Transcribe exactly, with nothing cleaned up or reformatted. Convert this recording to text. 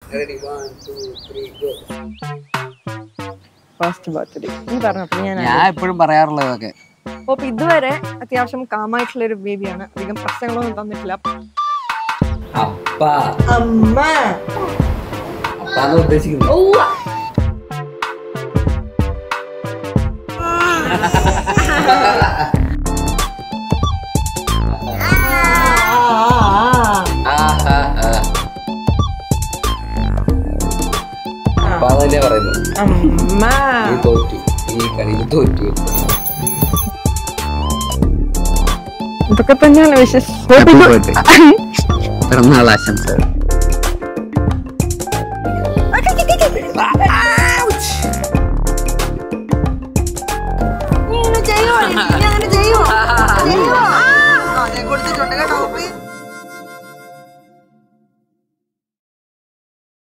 Ready, one, two, three, go. First birthday നീ പറഞ്ഞപ്പോ ഞാൻ ഞാൻ എപ്പോഴും പറയാറുള്ളതൊക്കെ. അപ്പൊ ഇതുവരെ അത്യാവശ്യം കാമായിട്ടുള്ള ഒരു ബേബിയാണ്, അധികം പ്രശ്നങ്ങളൊന്നും തന്നിട്ടില്ല. അപ്പ അമ്മ അപ്പാന്ന് ഉദ്ദേശിക്കുന്നു. അപ്പാന്നല്ലേ പറയുന്നു. അമ്മ നീ തോറ്റു, ഈ കളിയിൽ തോറ്റു. ഇതൊക്കെ തന്നെയാണ് വിശേഷം. പിറന്നാൾ ആശംസകൾ.